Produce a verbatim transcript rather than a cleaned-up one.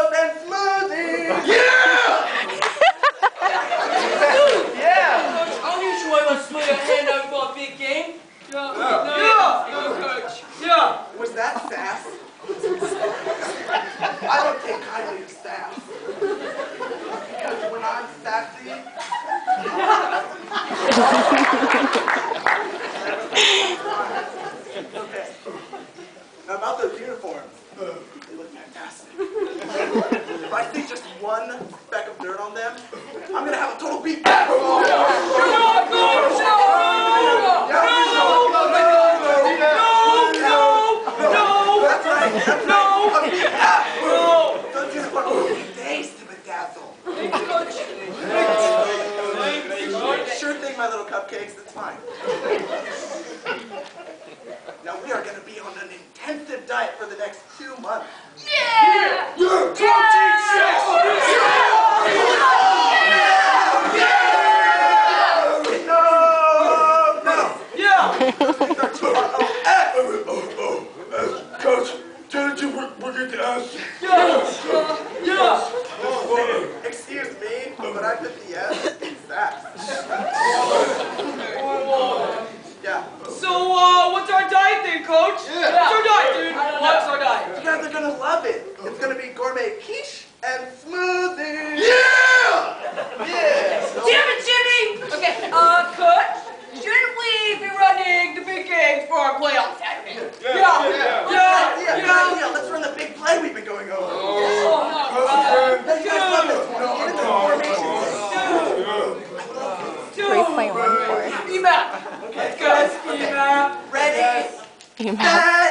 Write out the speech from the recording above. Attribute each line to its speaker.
Speaker 1: tacos and smoothies.
Speaker 2: Yeah!
Speaker 1: Yeah.
Speaker 3: Coach, I'll usually let's split a hand out for a big game. Yeah.
Speaker 2: Yeah.
Speaker 3: No, yeah. No, Coach. Yeah.
Speaker 1: Was that sass? I don't take kindly to sass. Because when I'm sassy, okay. Now about those uniforms. They look fantastic. If I see just one speck of dirt on them, I'm gonna have a total beat.
Speaker 3: No, Coach! No!
Speaker 1: That's right. That's
Speaker 3: No.
Speaker 1: right. A beat up.
Speaker 3: No!
Speaker 1: Those uniforms will take days to bedazzle.
Speaker 3: Thanks, Coach.
Speaker 1: Sure thing, my little cupcakes. It's fine. Now we are going to be on an intensive diet for the next two months.
Speaker 3: Yeah!
Speaker 2: Yeah! Protein shakes!
Speaker 1: No! No!
Speaker 3: Yeah!
Speaker 2: Oh, oh, oh. Coach, didn't you forget to ask?
Speaker 3: Yeah! Yeah!
Speaker 2: Oh,
Speaker 1: Excuse me, but I put the S in sass. Yeah.
Speaker 3: So, uh, what's our diet then, Coach?
Speaker 2: Yeah.
Speaker 3: What's our diet, dude? What's our diet?
Speaker 1: You guys are going to love it. It's going to be gourmet quiche and smoothies.
Speaker 2: yeah!
Speaker 1: Yeah.
Speaker 3: Damn it, Jimmy! Okay, uh, Coach, shouldn't we be running the big games for our playoff Saturday?
Speaker 2: Yeah,
Speaker 3: Yeah!
Speaker 2: yeah.
Speaker 3: Yeah!
Speaker 1: Yeah, good
Speaker 3: Yeah!
Speaker 1: idea. Let's run the big play we've been going over.
Speaker 3: Oh, no.
Speaker 2: Cousin,
Speaker 1: Now you guys love this one. Get into the formation.
Speaker 3: Dude!
Speaker 4: three point one four.
Speaker 3: E-map! Let's go, E-map!
Speaker 1: Ready?
Speaker 4: Email.